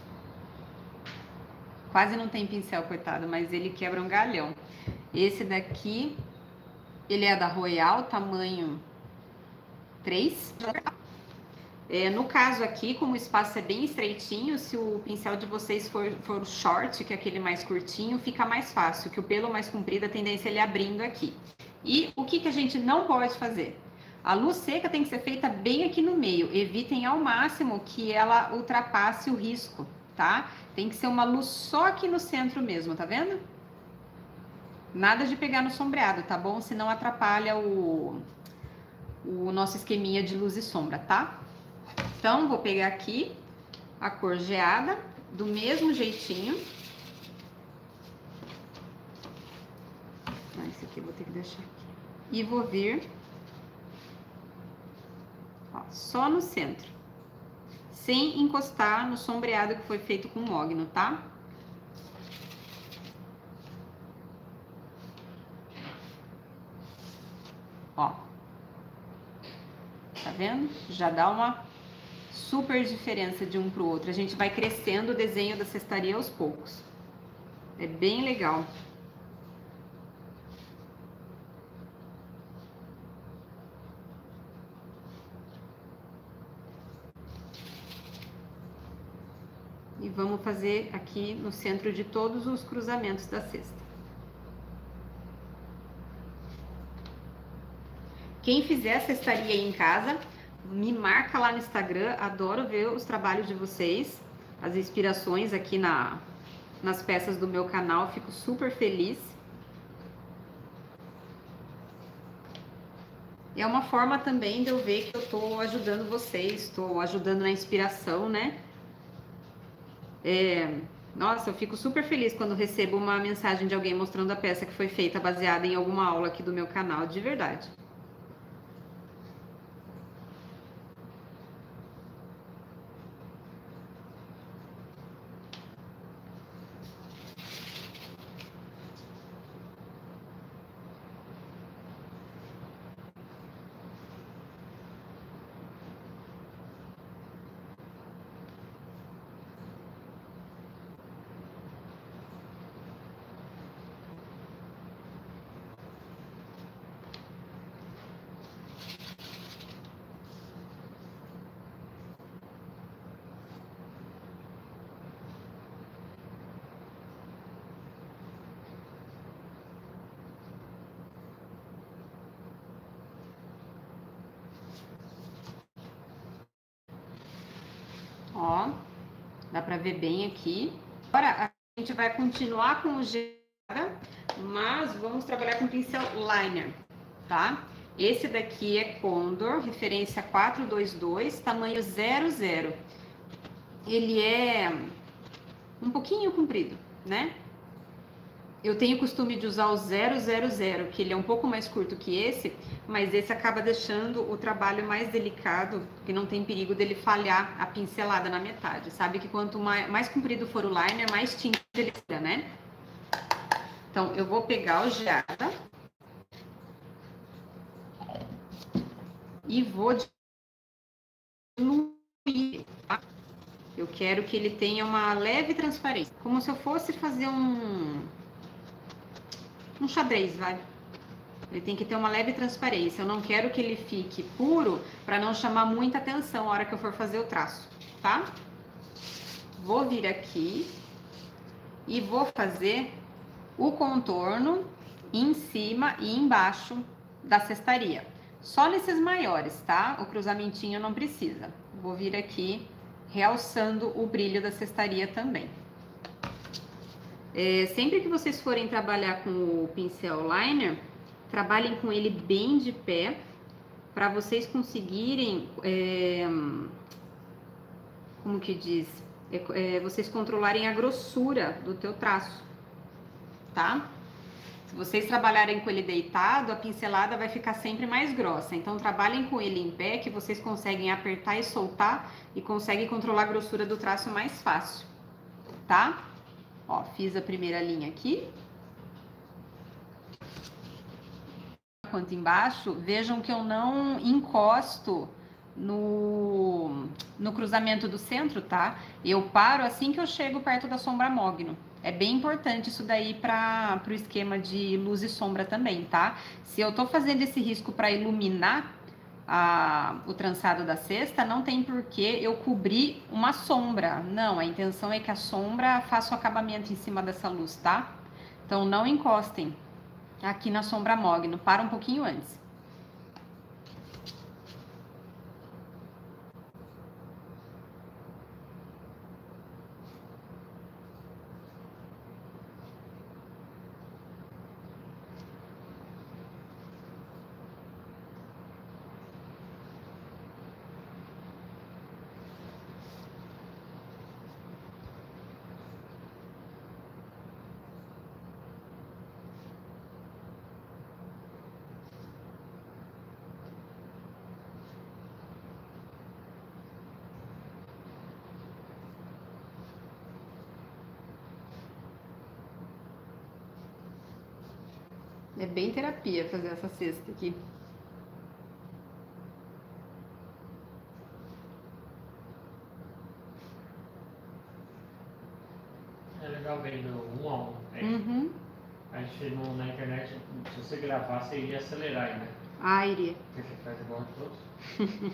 Quase não tem pincel, coitado, mas ele quebra um galhão. Esse daqui, ele é da Royal, tamanho três. É, no caso aqui, como o espaço é bem estreitinho, se o pincel de vocês for, for short, que é aquele mais curtinho, fica mais fácil, que o pelo mais comprido, a tendência é ele abrindo aqui. E o que, que a gente não pode fazer? A luz seca tem que ser feita bem aqui no meio. Evitem ao máximo que ela ultrapasse o risco, tá? Tem que ser uma luz só aqui no centro mesmo, tá vendo? Nada de pegar no sombreado, tá bom? Senão atrapalha o, o nosso esqueminha de luz e sombra, tá? Então, vou pegar aqui a cor geada, do mesmo jeitinho. Ah, esse aqui eu vou ter que deixar aqui. E vou vir, ó, só no centro, sem encostar no sombreado que foi feito com mogno, tá? Ó, tá vendo? Já dá uma super diferença de um pro outro. A gente vai crescendo o desenho da cestaria aos poucos. É bem legal. E vamos fazer aqui no centro de todos os cruzamentos da cesta. Quem fizer a cestaria aí em casa, me marca lá no Instagram, adoro ver os trabalhos de vocês, as inspirações aqui na, nas peças do meu canal, fico super feliz. É uma forma também de eu ver que eu tô ajudando vocês, estou ajudando na inspiração, né? É, nossa, eu fico super feliz quando recebo uma mensagem de alguém mostrando a peça que foi feita baseada em alguma aula aqui do meu canal, de verdade. Ó, dá pra ver bem aqui. Agora a gente vai continuar com o geada, mas vamos trabalhar com pincel liner, tá? Esse daqui é Condor, referência quatro dois dois, tamanho zero zero. Ele é um pouquinho comprido, né? Eu tenho costume de usar o zero zero zero, que ele é um pouco mais curto que esse, mas esse acaba deixando o trabalho mais delicado, que não tem perigo dele falhar a pincelada na metade. Sabe que quanto mais, mais comprido for o liner, mais tinta ele tira, né? Então, eu vou pegar o geada e vou diluir, tá? Eu quero que ele tenha uma leve transparência, como se eu fosse fazer um... um xadrez, vai. Ele tem que ter uma leve transparência. Eu não quero que ele fique puro para não chamar muita atenção na hora que eu for fazer o traço, tá? Vou vir aqui e vou fazer o contorno em cima e embaixo da cestaria. Só nesses maiores, tá? O cruzamentinho não precisa. Vou vir aqui realçando o brilho da cestaria também. É, sempre que vocês forem trabalhar com o pincel liner, trabalhem com ele bem de pé, para vocês conseguirem, é, como que diz, é, é, vocês controlarem a grossura do teu traço, tá? Se vocês trabalharem com ele deitado, a pincelada vai ficar sempre mais grossa. Então, trabalhem com ele em pé, que vocês conseguem apertar e soltar e conseguem controlar a grossura do traço mais fácil, tá? Ó, fiz a primeira linha aqui. Quanto embaixo, vejam que eu não encosto no, no cruzamento do centro, tá? Eu paro assim que eu chego perto da sombra mogno. É bem importante isso daí para o esquema de luz e sombra também, tá? Se eu tô fazendo esse risco para iluminar a, o trançado da cesta, não tem porquê eu cobrir uma sombra. Não, a intenção é que a sombra faça o acabamento em cima dessa luz, tá? Então, não encostem aqui na sombra mogno, para um pouquinho antes. É bem terapia fazer essa cesta aqui. É legal vendo um a um, né? Uhum. A gente no, na internet, se você gravar, você iria acelerar ainda. Ah, iria. Porque você faz igual a todos.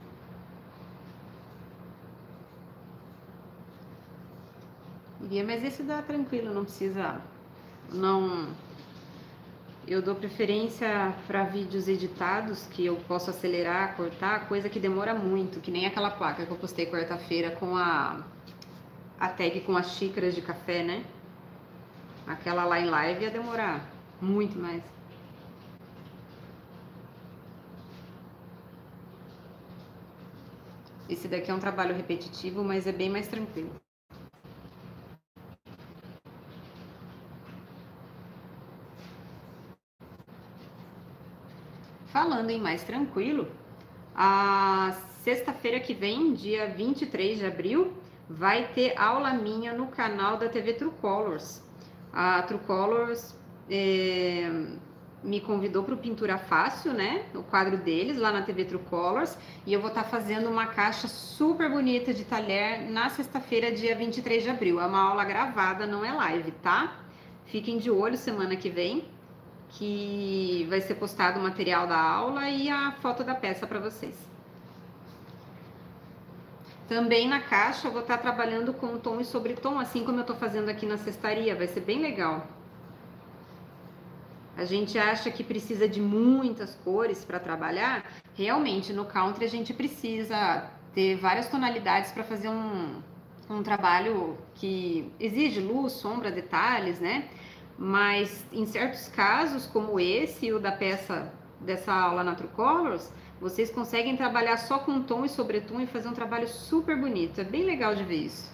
Iria, mas esse dá tranquilo, não precisa... Não... Eu dou preferência para vídeos editados, que eu posso acelerar, cortar, coisa que demora muito, que nem aquela placa que eu postei quarta-feira com a, a tag com as xícaras de café, né? Aquela lá em live ia demorar muito mais. Esse daqui é um trabalho repetitivo, mas é bem mais tranquilo. Falando em mais tranquilo, a sexta-feira que vem, dia vinte e três de abril, vai ter aula minha no canal da T V True Colors. A True Colors é, me convidou para o Pintura Fácil, né? O quadro deles lá na T V True Colors. E eu vou estar tá fazendo uma caixa super bonita de talher na sexta-feira, dia vinte e três de abril. É uma aula gravada, não é live, tá? Fiquem de olho semana que vem, que vai ser postado o material da aula e a foto da peça para vocês. Também na caixa eu vou estar trabalhando com tom e sobretom, assim como eu estou fazendo aqui na cestaria, vai ser bem legal. A gente acha que precisa de muitas cores para trabalhar, realmente no country a gente precisa ter várias tonalidades para fazer um, um trabalho que exige luz, sombra, detalhes, né? Mas em certos casos, como esse e o da peça dessa aula na True Colors, vocês conseguem trabalhar só com tom e sobretom e fazer um trabalho super bonito. É bem legal de ver isso.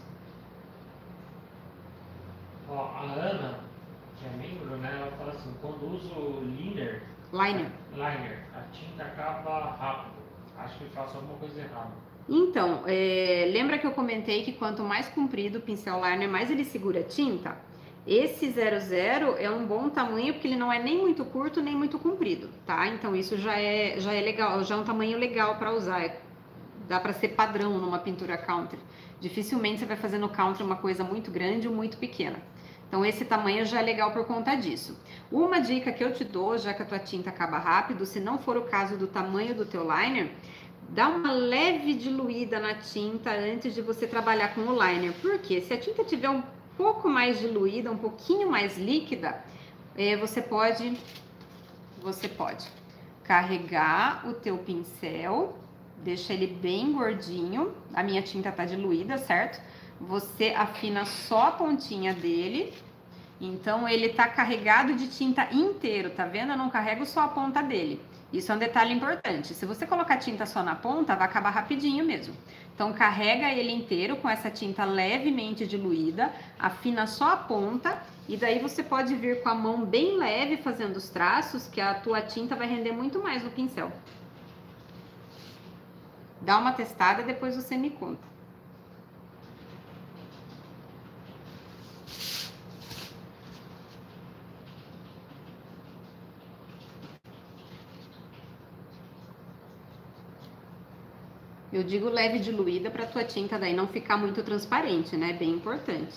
Ó, a Ana, que é membro, né, ela fala assim, quando uso liner, Liner. liner, a tinta acaba rápido. Acho que faço alguma coisa errada. Então, é, lembra que eu comentei que quanto mais comprido o pincel liner, mais ele segura a tinta? Esse zero zero é um bom tamanho porque ele não é nem muito curto nem muito comprido, tá? Então isso já é, já é legal, já é um tamanho legal para usar. É, dá para ser padrão numa pintura country. Dificilmente você vai fazer no country uma coisa muito grande ou muito pequena. Então esse tamanho já é legal por conta disso. Uma dica que eu te dou, já que a tua tinta acaba rápido, se não for o caso do tamanho do teu liner, dá uma leve diluída na tinta antes de você trabalhar com o liner. Por quê? Se a tinta tiver um pouco mais diluída, um pouquinho mais líquida, é, você pode, você pode carregar o teu pincel, deixa ele bem gordinho, a minha tinta tá diluída, certo? Você afina só a pontinha dele, então ele tá carregado de tinta inteiro, tá vendo? Eu não carrego só a ponta dele. Isso é um detalhe importante. Se você colocar tinta só na ponta, vai acabar rapidinho mesmo. Então, carrega ele inteiro com essa tinta levemente diluída, afina só a ponta e daí você pode vir com a mão bem leve fazendo os traços, que a tua tinta vai render muito mais no pincel. Dá uma testada, depois você me conta. Eu digo leve diluída para tua tinta daí não ficar muito transparente, né? Bem importante.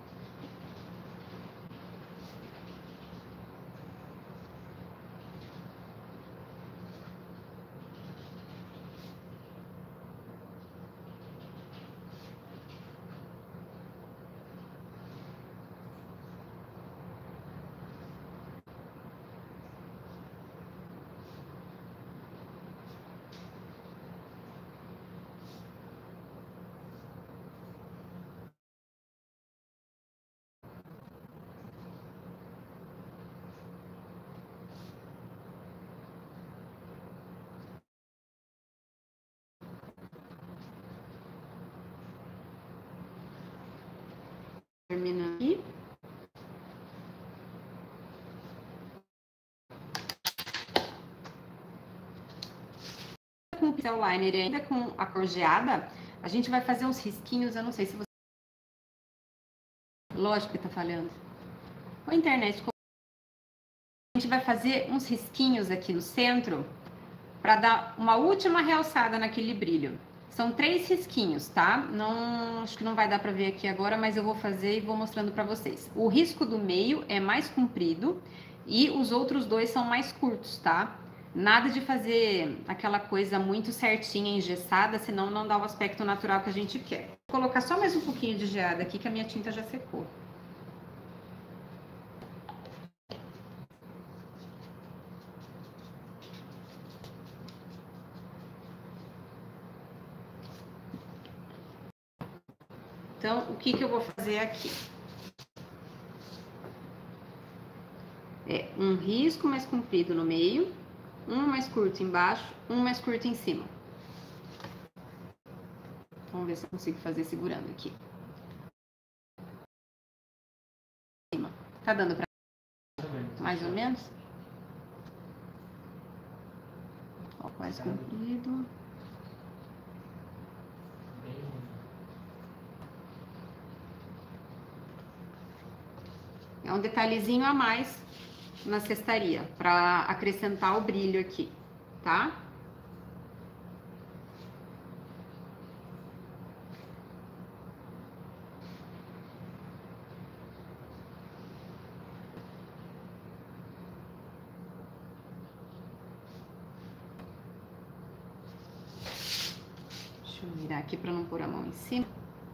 Terminando aqui. Com o pincel liner e ainda com a cor geada, a gente vai fazer uns risquinhos, eu não sei se você... Lógico que tá falhando. Com a internet, a gente vai fazer uns risquinhos aqui no centro para dar uma última realçada naquele brilho. São três risquinhos, tá? Não, acho que não vai dar para ver aqui agora, mas eu vou fazer e vou mostrando para vocês. O risco do meio é mais comprido e os outros dois são mais curtos, tá? Nada de fazer aquela coisa muito certinha, engessada, senão não dá o aspecto natural que a gente quer. Vou colocar só mais um pouquinho de geada aqui, que a minha tinta já secou. Então, o que que eu vou fazer aqui? É um risco mais comprido no meio, um mais curto embaixo, um mais curto em cima. Vamos ver se eu consigo fazer segurando aqui. Tá dando pra... mais ou menos? Ó, mais comprido. É um detalhezinho a mais na cestaria, para acrescentar o brilho aqui, tá? Deixa eu virar aqui para não pôr a mão em cima.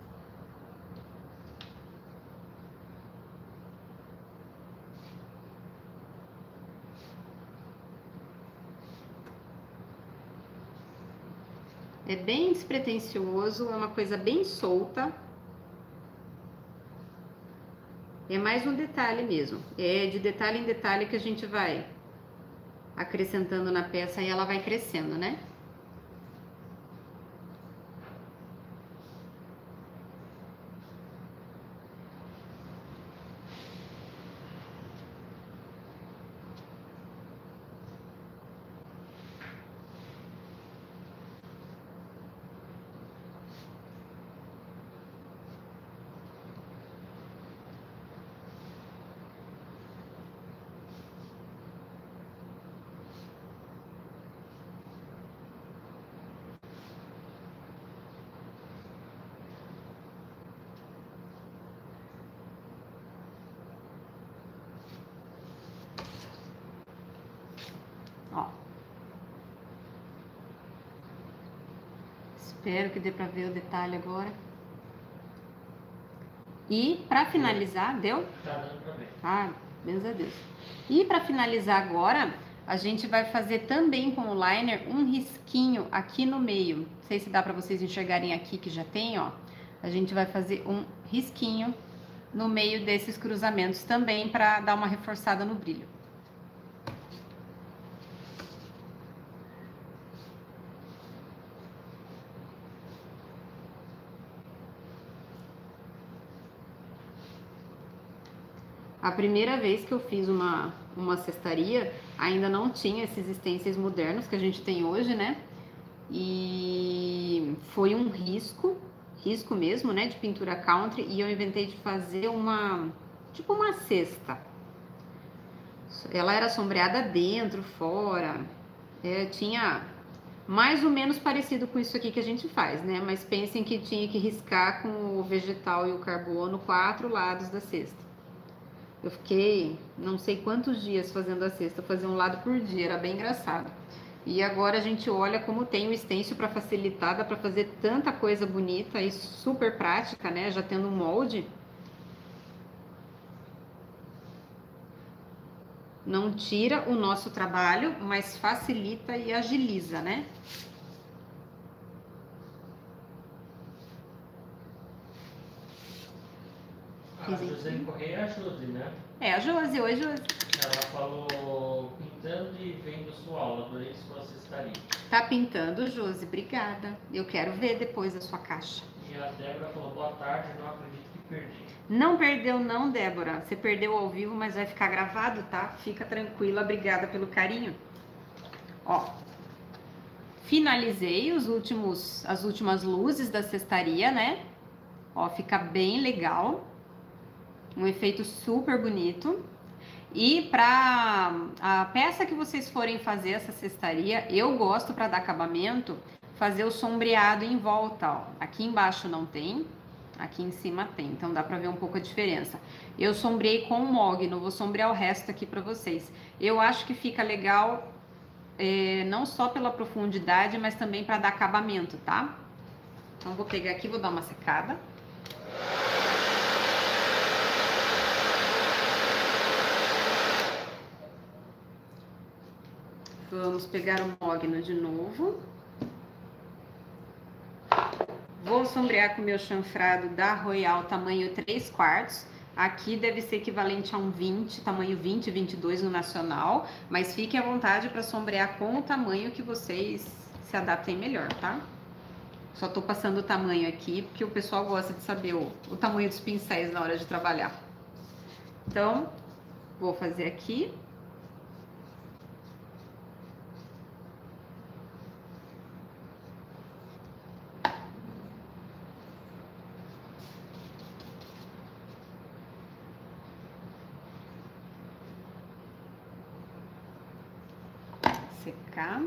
É bem despretensioso, é uma coisa bem solta. É mais um detalhe mesmo. É de detalhe em detalhe que a gente vai acrescentando na peça e ela vai crescendo, né? Ó. Espero que dê pra ver o detalhe agora. E pra finalizar, deu? Tá dando pra ver. Ah, graças a Deus. E pra finalizar agora, a gente vai fazer também com o liner um risquinho aqui no meio. Não sei se dá pra vocês enxergarem aqui que já tem, ó. A gente vai fazer um risquinho no meio desses cruzamentos também pra dar uma reforçada no brilho. A primeira vez que eu fiz uma, uma cestaria, ainda não tinha esses stencils modernos que a gente tem hoje, né? E foi um risco, risco mesmo, né? De pintura country, e eu inventei de fazer uma, tipo uma cesta. Ela era sombreada dentro, fora, é, tinha mais ou menos parecido com isso aqui que a gente faz, né? Mas pensem que tinha que riscar com o vegetal e o carbono quatro lados da cesta. Eu fiquei não sei quantos dias fazendo a cesta, fazia um lado por dia, era bem engraçado. E agora a gente olha como tem o stencil para facilitar, dá para fazer tanta coisa bonita e super prática, né? Já tendo um molde. Não tira o nosso trabalho, mas facilita e agiliza, né? A José Correia é a Josi, né? É, a Josi, oi Josi. Ela falou pintando e vendo sua aula, adorei sua cestaria. Tá pintando, Josi, obrigada. Eu quero ver depois a sua caixa. E a Débora falou, boa tarde, não acredito que perdi. Não perdeu não, Débora. Você perdeu ao vivo, mas vai ficar gravado, tá? Fica tranquila, obrigada pelo carinho. Ó, finalizei os últimos, as últimas luzes da cestaria, né? Ó, fica bem legal. Um efeito super bonito. E para a peça que vocês forem fazer essa cestaria, eu gosto, para dar acabamento, fazer o sombreado em volta, ó. Aqui embaixo não tem, aqui em cima tem, então dá para ver um pouco a diferença. Eu sombrei com o mogno, vou sombrear o resto aqui para vocês. Eu acho que fica legal, é, não só pela profundidade, mas também para dar acabamento, tá? Então vou pegar aqui, vou dar uma secada. Vamos pegar o mogno de novo. Vou sombrear com o meu chanfrado da Royal tamanho três quartos. Aqui deve ser equivalente a um vinte, tamanho vinte, vinte e dois no nacional. Mas fiquem à vontade para sombrear com o tamanho que vocês se adaptem melhor, tá? Só tô passando o tamanho aqui, porque o pessoal gosta de saber o, o tamanho dos pincéis na hora de trabalhar. Então, vou fazer aqui. Secar.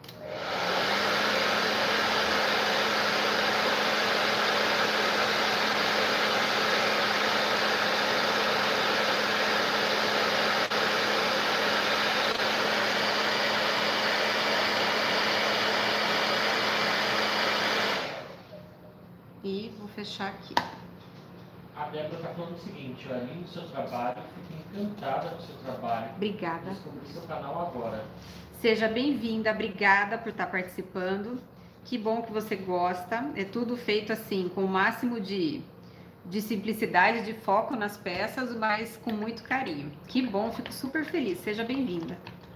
E vou fechar aqui. A Débora está falando o seguinte, ó, lindo seu trabalho, fico encantada com o seu trabalho. Obrigada. Descobri seu canal agora. Seja bem-vinda, obrigada por estar participando. Que bom que você gosta. É tudo feito assim, com o máximo de, de simplicidade, de foco nas peças, mas com muito carinho. Que bom, fico super feliz. Seja bem-vinda.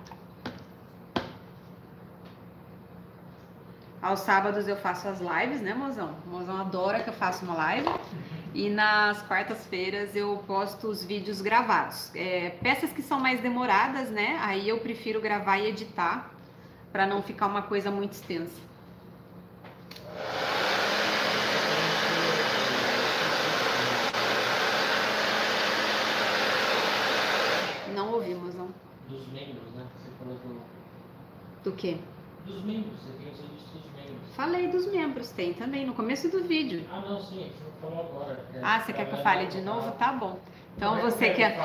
Aos sábados eu faço as lives, né, mozão? O mozão adora que eu faça uma live. E nas quartas-feiras eu posto os vídeos gravados. É, peças que são mais demoradas, né? Aí eu prefiro gravar e editar, para não ficar uma coisa muito extensa. Não ouvi, mozão. Dos membros, né? Você falou do... Do quê? Dos membros, você tem os vídeos dos membros. Falei dos membros, tem também, no começo do vídeo. Ah, não, sim, você não falou agora. É, ah, você quer que eu fale de novo? Tá bom. Então você quer...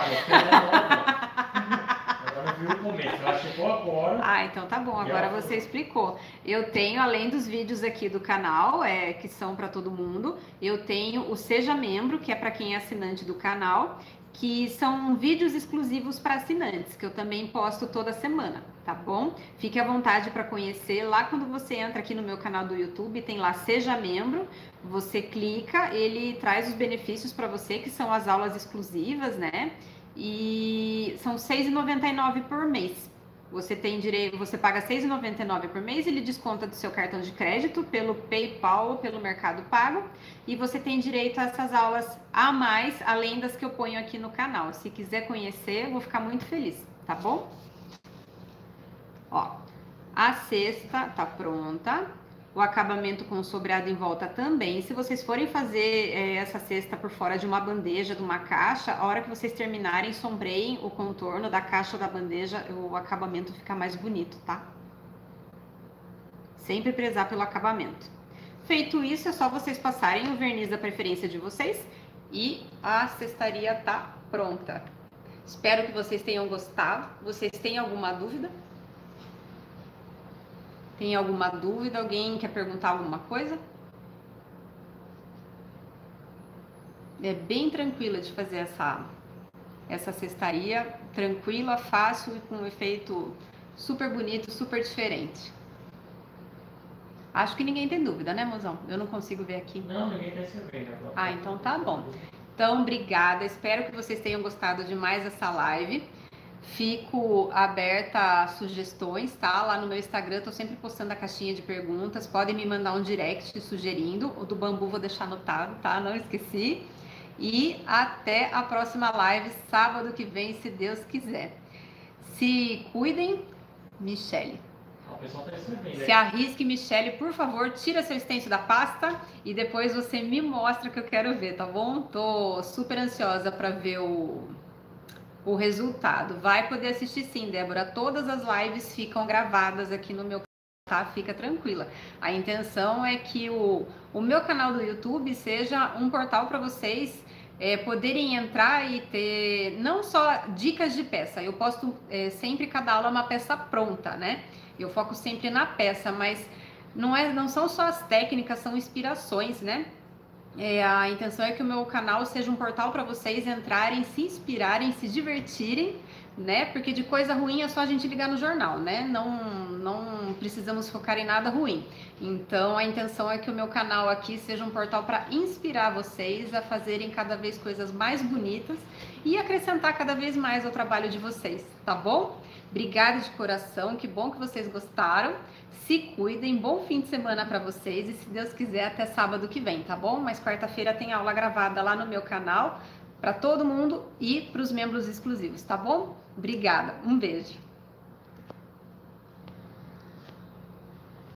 Agora viu o começo, ela chegou agora. Ah, então tá bom, agora você explicou. Eu tenho, além dos vídeos aqui do canal, é, que são para todo mundo, eu tenho o Seja Membro, que é para quem é assinante do canal, que são vídeos exclusivos para assinantes, que eu também posto toda semana, tá bom? Fique à vontade para conhecer. Lá quando você entra aqui no meu canal do YouTube, tem lá Seja Membro, você clica, ele traz os benefícios para você, que são as aulas exclusivas, né? E são seis reais e noventa e nove centavos por mês. Você tem direito, você paga seis reais e noventa e nove centavos por mês, ele desconta do seu cartão de crédito pelo PayPal ou pelo Mercado Pago, e você tem direito a essas aulas a mais, além das que eu ponho aqui no canal. Se quiser conhecer, eu vou ficar muito feliz, tá bom? Ó, a cesta tá pronta. O acabamento com sobreado em volta também. Se vocês forem fazer é, essa cesta por fora de uma bandeja, de uma caixa, a hora que vocês terminarem, sombreiem o contorno da caixa ou da bandeja, o acabamento fica mais bonito, tá? Sempre prezar pelo acabamento. Feito isso, é só vocês passarem o verniz da preferência de vocês e a cestaria tá pronta. Espero que vocês tenham gostado. Vocês têm alguma dúvida? Tem alguma dúvida? Alguém quer perguntar alguma coisa? É bem tranquila de fazer essa, essa cestaria. Tranquila, fácil e com um efeito super bonito, super diferente. Acho que ninguém tem dúvida, né, mozão? Eu não consigo ver aqui. Não, ninguém tem cerveja. Ah, então tá bom. Então, obrigada. Espero que vocês tenham gostado de mais essa live. Fico aberta a sugestões, tá? Lá no meu Instagram, tô sempre postando a caixinha de perguntas. Podem me mandar um direct sugerindo. O do bambu vou deixar anotado, tá? Não esqueci. E até a próxima live, sábado que vem, se Deus quiser. Se cuidem, Michele. O pessoal tá escrevendo. Se arrisque, Michele, por favor, tira seu extenso da pasta e depois você me mostra que eu quero ver, tá bom? Tô super ansiosa para ver o... o resultado. Vai poder assistir sim, Débora. Todas as lives ficam gravadas aqui no meu canal, tá? Fica tranquila. A intenção é que o, o meu canal do YouTube seja um portal para vocês é, poderem entrar e ter não só dicas de peça. Eu posto é, sempre cada aula uma peça pronta, né? Eu foco sempre na peça, mas não, é, não são só as técnicas, são inspirações, né? É, a intenção é que o meu canal seja um portal para vocês entrarem, se inspirarem, se divertirem, né? Porque de coisa ruim é só a gente ligar no jornal, né? Não, não precisamos focar em nada ruim. Então a intenção é que o meu canal aqui seja um portal para inspirar vocês a fazerem cada vez coisas mais bonitas e acrescentar cada vez mais ao trabalho de vocês, tá bom? Obrigada de coração, que bom que vocês gostaram. Se cuidem, bom fim de semana para vocês e se Deus quiser até sábado que vem, tá bom? Mas quarta-feira tem aula gravada lá no meu canal para todo mundo e para os membros exclusivos, tá bom? Obrigada, um beijo.